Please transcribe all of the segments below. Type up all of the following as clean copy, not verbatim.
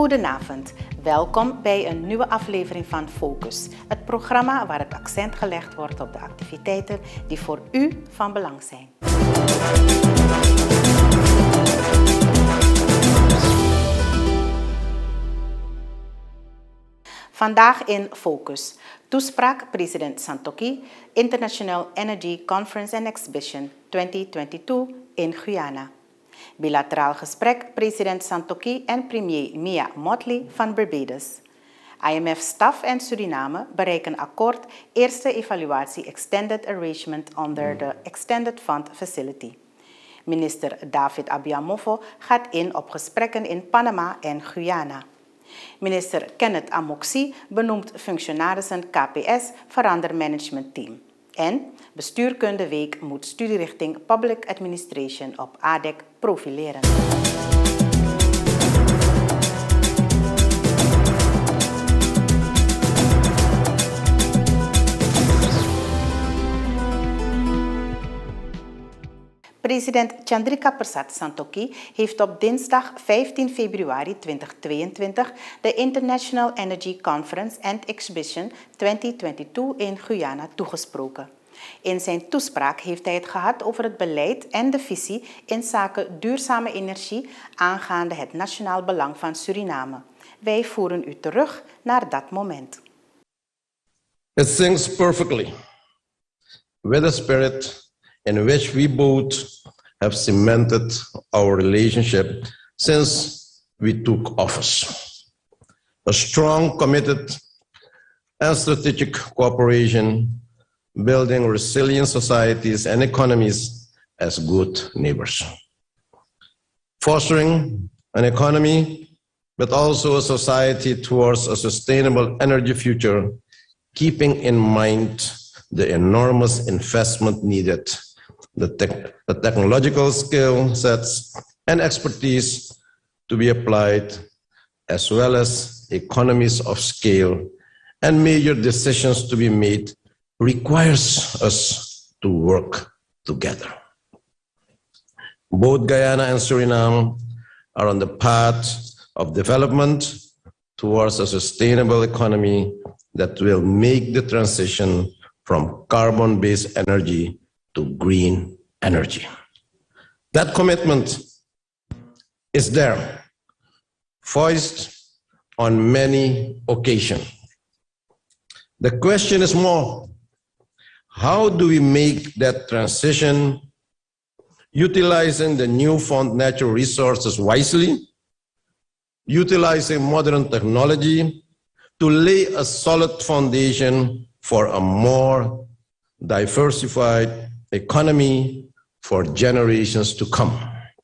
Goedenavond, welkom bij een nieuwe aflevering van Focus, het programma waar het accent gelegd wordt op de activiteiten die voor u van belang zijn. Vandaag in Focus. Toespraak president Santokhi, International Energy Conference and Exhibition 2022 in Guyana. Bilateraal gesprek president Santokhi en premier Mia Mottley van Barbados. IMF-staf en Suriname bereiken akkoord eerste evaluatie Extended Arrangement onder de Extended Fund Facility. Minister David Abiamofo gaat in op gesprekken in Panama en Guyana. Minister Kenneth Amoksi benoemt functionarissen KPS Verandermanagement Team. En Bestuurkunde Week moet studierichting Public Administration op ADEC profileren. President Chandrika Persat Santokhi heeft op dinsdag 15 februari 2022 de International Energy Conference and Exhibition 2022 in Guyana toegesproken. In zijn toespraak heeft hij het gehad over het beleid en de visie in zaken duurzame energie aangaande het nationaal belang van Suriname. Wij voeren u terug naar dat moment. It syncs perfectly with the spirit in which we both have cemented our relationship since we took office. A strong, committed, and strategic cooperation, building resilient societies and economies as good neighbors. Fostering an economy, but also a society towards a sustainable energy future, keeping in mind the enormous investment needed, the technological skill sets and expertise to be applied, as well as economies of scale and major decisions to be made, requires us to work together. Both Guyana and Suriname are on the path of development towards a sustainable economy that will make the transition from carbon-based energy to green energy. That commitment is there, voiced on many occasions. The question is more, how do we make that transition utilizing the newfound natural resources wisely, utilizing modern technology to lay a solid foundation for a more diversified economy for generations to come.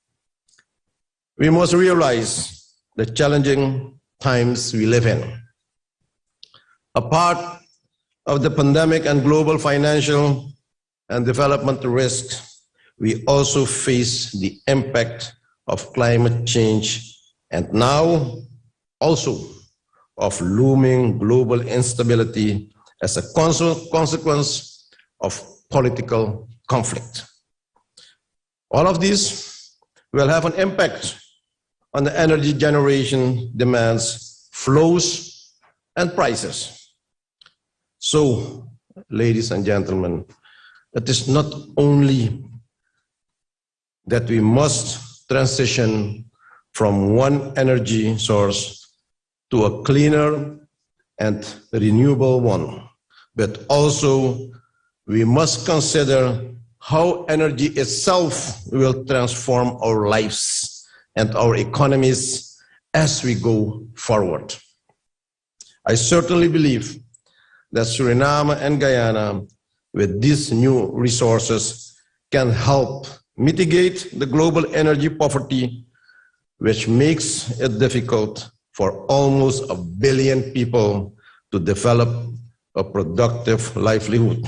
We must realize the challenging times we live in. A part of the pandemic and global financial and development risks, we also face the impact of climate change and now also of looming global instability as a consequence of political conflict. All of these will have an impact on the energy generation demands, flows, and prices. So, ladies and gentlemen, it is not only that we must transition from one energy source to a cleaner and renewable one, but also we must consider how energy itself will transform our lives and our economies as we go forward. I certainly believe that Suriname and Guyana, with these new resources, can help mitigate the global energy poverty, which makes it difficult for almost 1 billion people to develop a productive livelihood.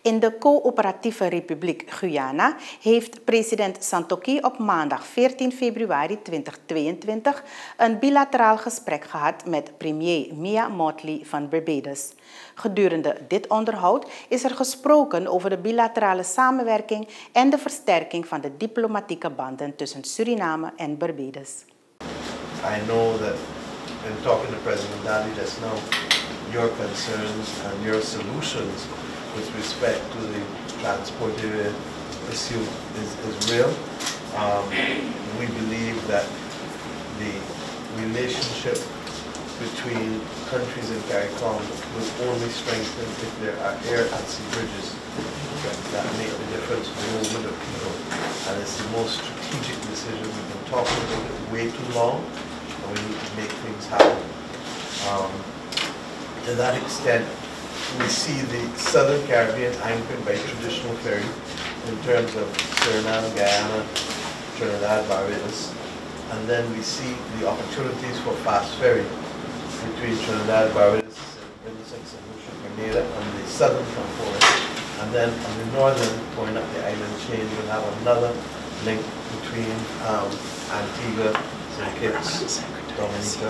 In de coöperatieve Republiek Guyana heeft president Santokhi op maandag 14 februari 2022 een bilateraal gesprek gehad met premier Mia Mottley van Barbados. Gedurende dit onderhoud is er gesproken over de bilaterale samenwerking en de versterking van de diplomatieke banden tussen Suriname en Barbados. I know that in talking to President Dali just now, your concerns and your solutions with respect to the transport area issue is real. We believe that the relationship between countries in CARICOM will only strengthen if there are air and sea bridges that make the difference for the movement of people. And it's the most strategic decision. We've been talking about it way too long, and we need to make things happen. To that extent, we see the Southern Caribbean anchored by traditional ferry in terms of Suriname, Guyana, Trinidad, Barbados, and then we see the opportunities for fast ferry between Trinidad, Barbados, St. Vincent, St. Lucia, Grenada, and the southern component. And then on the northern, going up the island chain, we'll have another link between Antigua, St. Kitts, Dominica,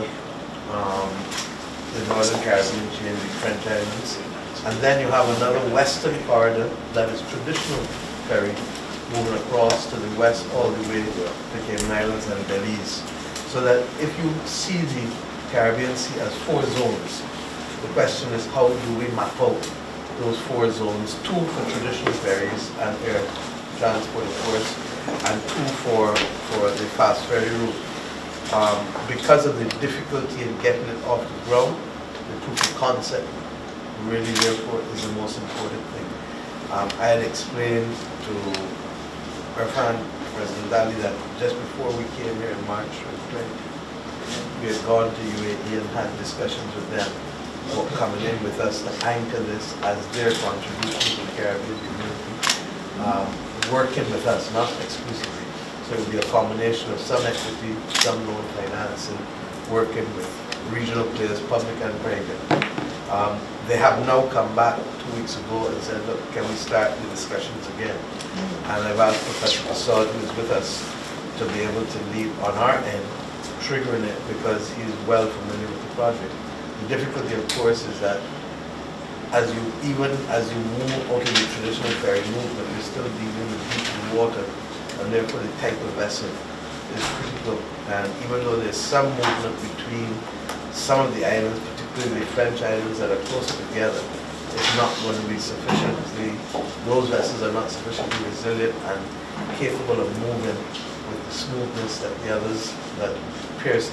the northern Caribbean chain, the French Islands. And then you have another western corridor that is traditional ferry moving across to the west all the way to Cayman Islands and Belize. So that if you see the Caribbean Sea as 4 zones, the question is how do we map out those 4 zones, 2 for traditional ferries and air transport of course, and 2 for the fast ferry route. Because of the difficulty in getting it off the ground, the proof of concept really therefore is the most important thing. I had explained to Irfan, President Dali, that just before we came here in March 2020, we had gone to UAE and had discussions with them about coming in with us to anchor this as their contribution to the Caribbean community, working with us, not exclusively. So it would be a combination of some equity, some loan financing, working with regional players, public and private. They have now come back 2 weeks ago and said, look, can we start the discussions again? And I've asked Professor Prasad, who is with us, to be able to lead on our end, triggering it because he is well familiar with the project. The difficulty, of course, is that as you move out of the traditional ferry movement, you're still dealing with deep water, and therefore the type of vessel is critical. And even though there's some movement between some of the islands, particularly the French islands that are closer together, it's not going to be sufficiently, those vessels are not sufficiently resilient and capable of moving with the smoothness that the others that pierce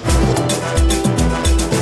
them.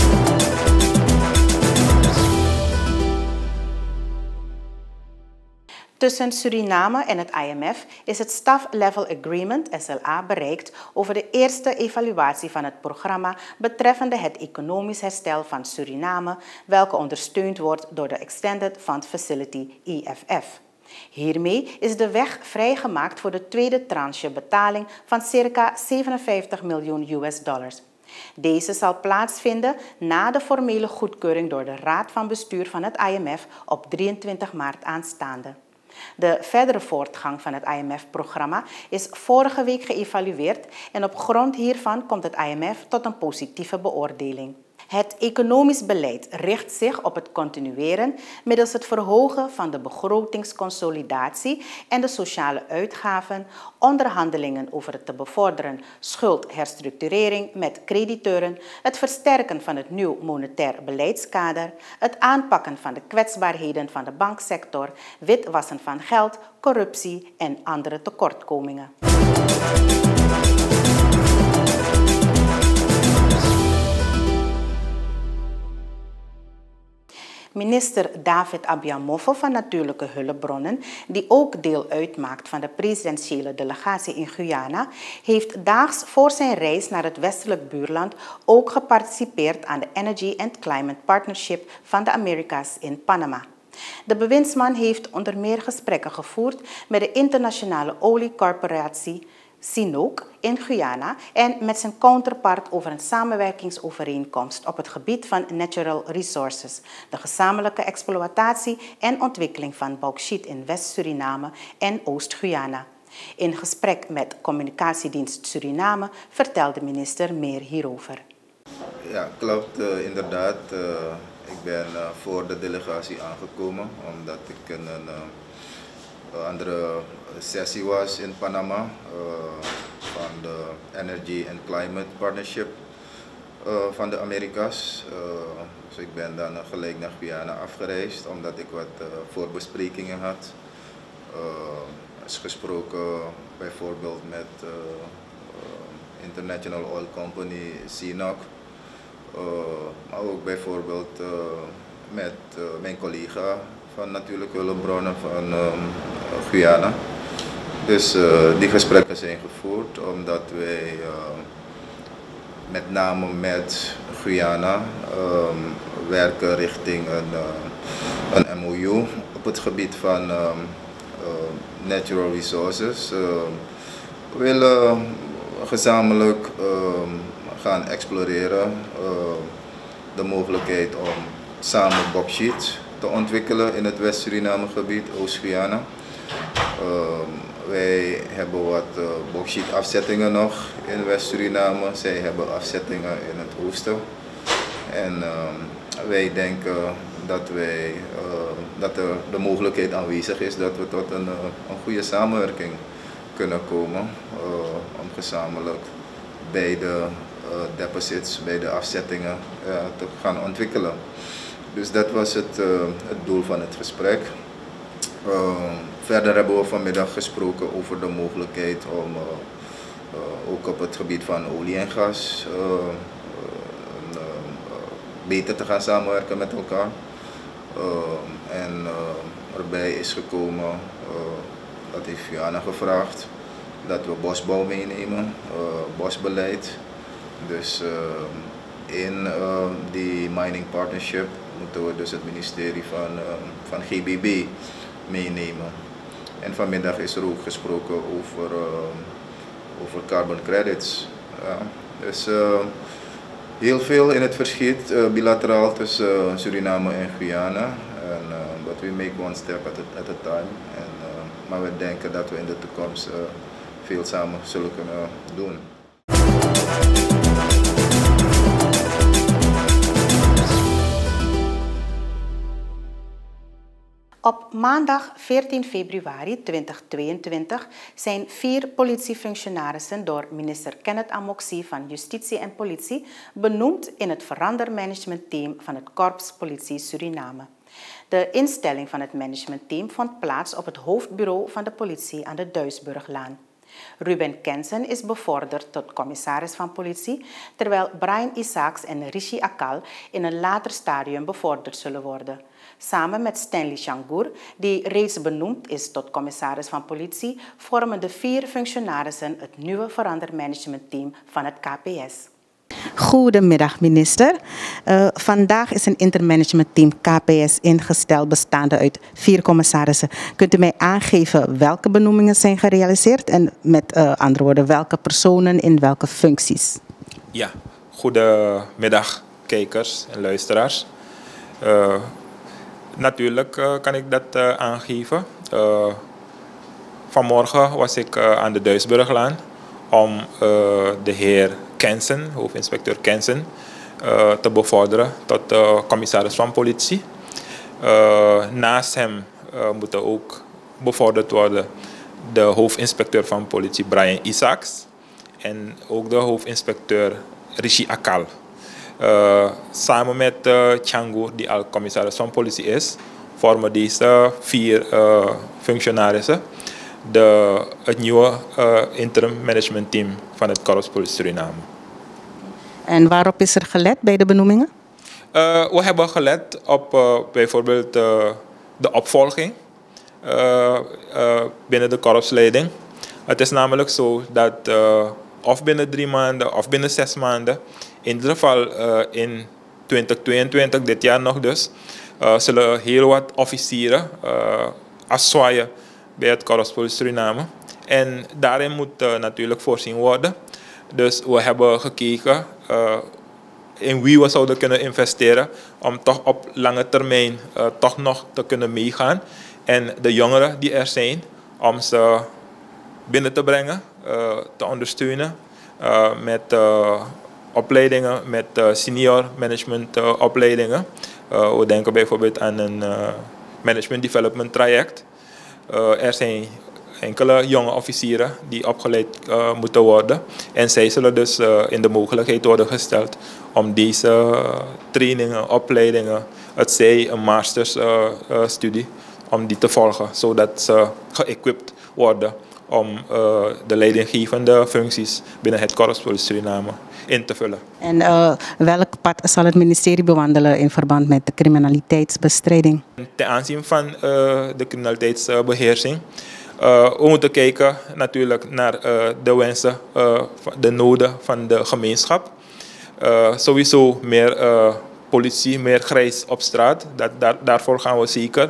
Tussen Suriname en het IMF is het Staff Level Agreement SLA bereikt over de eerste evaluatie van het programma betreffende het economisch herstel van Suriname, welke ondersteund wordt door de Extended Fund Facility EFF. Hiermee is de weg vrijgemaakt voor de tweede tranche betaling van circa $57 miljoen. Deze zal plaatsvinden na de formele goedkeuring door de Raad van Bestuur van het IMF op 23 maart aanstaande. De verdere voortgang van het IMF-programma is vorige week geëvalueerd en op grond hiervan komt het IMF tot een positieve beoordeling. Het economisch beleid richt zich op het continueren middels het verhogen van de begrotingsconsolidatie en de sociale uitgaven, onderhandelingen over het te bevorderen schuldherstructurering met crediteuren, het versterken van het nieuw monetair beleidskader, het aanpakken van de kwetsbaarheden van de banksector, witwassen van geld, corruptie en andere tekortkomingen. Minister David Abiamofo van Natuurlijke Hulpbronnen, die ook deel uitmaakt van de presidentiële delegatie in Guyana, heeft daags voor zijn reis naar het westelijk buurland ook geparticipeerd aan de Energy and Climate Partnership van de Amerika's in Panama. De bewindsman heeft onder meer gesprekken gevoerd met de internationale oliecorporatie Sinook in Guyana en met zijn counterpart over een samenwerkingsovereenkomst op het gebied van natural resources, de gezamenlijke exploitatie en ontwikkeling van bauxiet in West-Suriname en Oost-Guyana. In gesprek met Communicatiedienst Suriname vertelde minister meer hierover. Ja, klopt inderdaad. Ik ben voor de delegatie aangekomen omdat ik in een andere sessie was in Panama van de Energy and Climate Partnership van de Amerika's. Dus ik ben dan gelijk naar Guyana afgereisd omdat ik wat voorbesprekingen had. Is gesproken bijvoorbeeld met International Oil Company, CNOOC. Maar ook bijvoorbeeld met mijn collega van Natuurlijke Hulpbronnen van Guyana. Dus die gesprekken zijn gevoerd omdat wij met name met Guyana werken richting een MOU op het gebied van natural resources. We willen gezamenlijk gaan exploreren de mogelijkheid om samen bauxiet te ontwikkelen in het West-Suriname gebied, Oost-Guyana. Wij hebben wat bauxietafzettingen nog in West-Suriname, zij hebben afzettingen in het oosten. En wij denken dat er de mogelijkheid aanwezig is dat we tot een goede samenwerking kunnen komen om gezamenlijk beide deposits, beide afzettingen te gaan ontwikkelen. Dus dat was het doel van het gesprek. Verder hebben we vanmiddag gesproken over de mogelijkheid om ook op het gebied van olie en gas beter te gaan samenwerken met elkaar. Erbij is gekomen, dat heeft Guyana gevraagd, dat we bosbouw meenemen, bosbeleid. Dus in die mining partnership moeten we dus het ministerie van GBB meenemen. En vanmiddag is er ook gesproken over carbon credits. Ja. Dus heel veel in het verschiet bilateraal tussen Suriname en Guyana. But we make one step at a time. Maar we denken dat we in de toekomst veel samen zullen kunnen doen. Op maandag 14 februari 2022 zijn 4 politiefunctionarissen door minister Kenneth Amoxie van Justitie en Politie benoemd in het verandermanagementteam van het Korps Politie Suriname. De instelling van het managementteam vond plaats op het hoofdbureau van de politie aan de Duisburglaan. Ruben Kensen is bevorderd tot commissaris van politie, terwijl Brian Isaacs en Rishi Akal in een later stadium bevorderd zullen worden. Samen met Stanley Shangur, die reeds benoemd is tot commissaris van politie, vormen de 4 functionarissen het nieuwe verandermanagementteam van het KPS. Goedemiddag minister. Vandaag is een intermanagementteam KPS ingesteld bestaande uit 4 commissarissen. Kunt u mij aangeven welke benoemingen zijn gerealiseerd en met andere woorden welke personen in welke functies? Ja, goedemiddag kijkers en luisteraars. Natuurlijk kan ik dat aangeven. Vanmorgen was ik aan de Duisburglaan om de heer Kensen, hoofdinspecteur Kensen, te bevorderen tot commissaris van politie. Naast hem moeten ook bevorderd worden de hoofdinspecteur van politie Brian Isaacs en ook de hoofdinspecteur Rishi Akal. Samen met Changu, die al commissaris van politie is, vormen deze 4 functionarissen het nieuwe interim management team van het Korps Politie Suriname. En waarop is er gelet bij de benoemingen? We hebben gelet op bijvoorbeeld de opvolging binnen de korpsleiding. Het is namelijk zo dat of binnen 3 maanden of binnen 6 maanden, in ieder geval in 2022, dit jaar nog dus, zullen heel wat officieren afzwaaien bij het Korps Politie Suriname. En daarin moet natuurlijk voorzien worden. Dus we hebben gekeken in wie we zouden kunnen investeren om toch op lange termijn toch nog te kunnen meegaan. En de jongeren die er zijn, om ze binnen te brengen, te ondersteunen met opleidingen, met senior management opleidingen. We denken bijvoorbeeld aan een management development traject. Er zijn enkele jonge officieren die opgeleid moeten worden. En zij zullen dus in de mogelijkheid worden gesteld om deze trainingen, opleidingen, het zij een mastersstudie, om die te volgen, zodat ze geëquipt worden om de leidinggevende functies binnen het Korps Politie Suriname in te vullen. En welk pad zal het ministerie bewandelen in verband met de criminaliteitsbestrijding? Ten aanzien van de criminaliteitsbeheersing, we moeten kijken natuurlijk naar de wensen, de noden van de gemeenschap. Sowieso meer politie, meer grijs op straat. Daarvoor gaan we zeker.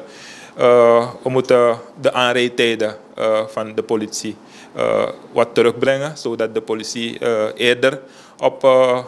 We moeten de aanrijdtijden van de politie wat terugbrengen, zodat de politie eerder op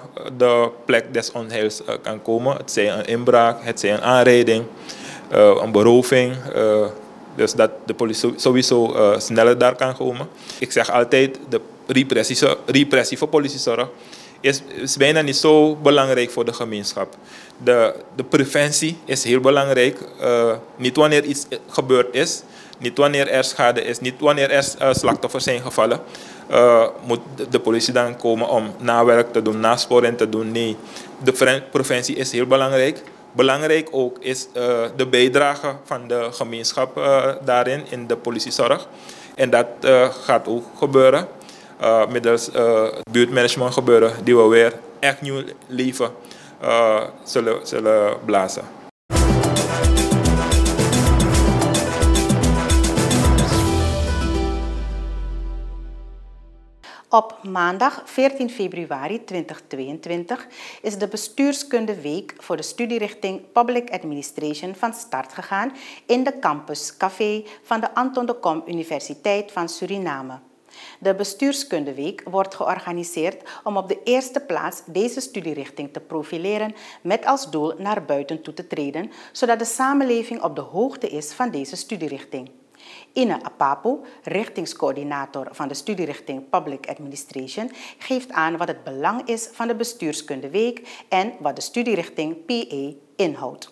de plek des onheils kan komen. Het zij een inbraak, het zij een aanrijding, een beroving. Dus dat de politie sowieso sneller daar kan komen. Ik zeg altijd, de repressie voor politiezorg is bijna niet zo belangrijk voor de gemeenschap. De preventie is heel belangrijk. Niet wanneer iets gebeurd is, niet wanneer er schade is, niet wanneer er slachtoffers zijn gevallen, moet de politie dan komen om nawerk te doen, nasporing te doen. Nee, de preventie is heel belangrijk. Belangrijk ook is de bijdrage van de gemeenschap daarin, in de politiezorg. En dat gaat ook gebeuren middels het buurtmanagement gebeuren, die we weer echt nieuw leven zullen blazen. Op maandag 14 februari 2022 is de bestuurskundeweek voor de studierichting Public Administration van start gegaan in de Campus Café van de Anton de Kom Universiteit van Suriname. De bestuurskundeweek wordt georganiseerd om op de eerste plaats deze studierichting te profileren met als doel naar buiten toe te treden, zodat de samenleving op de hoogte is van deze studierichting. Ine Apapu, richtingscoördinator van de studierichting Public Administration, geeft aan wat het belang is van de bestuurskundeweek en wat de studierichting PA inhoudt.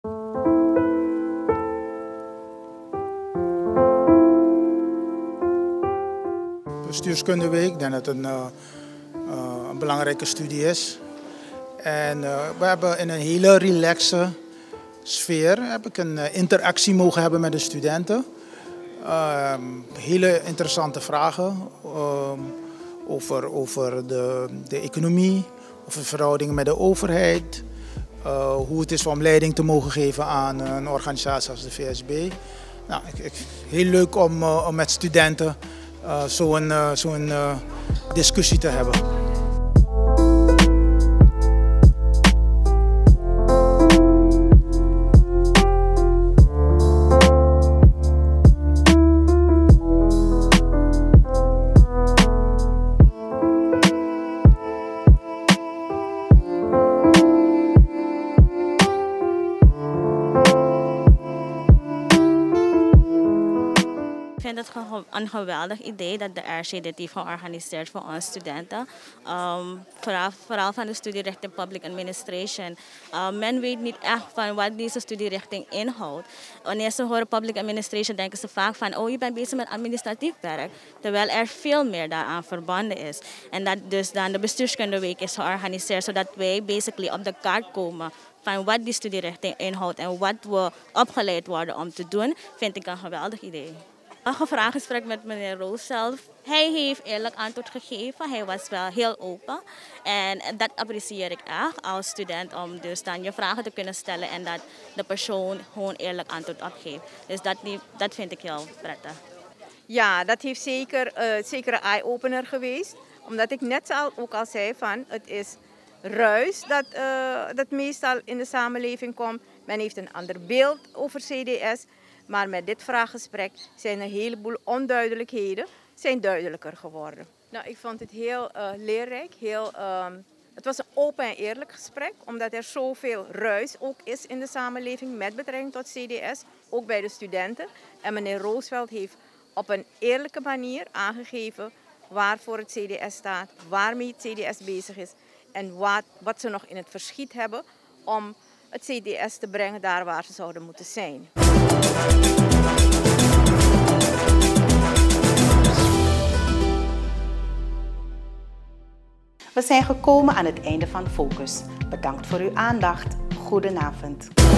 Bestuurskundeweek, ik denk dat het een belangrijke studie is. En we hebben in een hele relaxe sfeer heb ik een interactie mogen hebben met de studenten. Hele interessante vragen over de economie, over verhoudingen met de overheid, hoe het is om leiding te mogen geven aan een organisatie als de VSB. Nou, heel leuk om met studenten zo'n discussie te hebben. Ik vind het een geweldig idee dat de RC dit heeft georganiseerd voor onze studenten. Vooral van de studierichting Public Administration. Men weet niet echt van wat deze studierichting inhoudt. Wanneer ze horen Public Administration denken ze vaak van oh je bent bezig met administratief werk. Terwijl er veel meer daaraan verbonden is. En dat dus dan de bestuurskundeweek is georganiseerd zodat wij basically op de kaart komen van wat die studierichting inhoudt en wat we opgeleid worden om te doen, vind ik een geweldig idee. Een vraaggesprek met meneer Roos zelf. Hij heeft eerlijk antwoord gegeven. Hij was wel heel open. En dat apprecieer ik echt als student om dus dan je vragen te kunnen stellen en dat de persoon gewoon eerlijk antwoord opgeeft. Dus dat vind ik heel prettig. Ja, dat heeft zeker een eye-opener geweest. Omdat ik net ook al zei van het is ruis dat meestal in de samenleving komt. Men heeft een ander beeld over CDS. Maar met dit vraaggesprek zijn er een heleboel onduidelijkheden zijn duidelijker geworden. Nou, ik vond het heel leerrijk. Het was een open en eerlijk gesprek, omdat er zoveel ruis ook is in de samenleving met betrekking tot CDS, ook bij de studenten. En meneer Roosveld heeft op een eerlijke manier aangegeven waarvoor het CDS staat, waarmee het CDS bezig is en wat ze nog in het verschiet hebben om het CDS te brengen daar waar ze zouden moeten zijn. We zijn gekomen aan het einde van Focus. Bedankt voor uw aandacht. Goedenavond.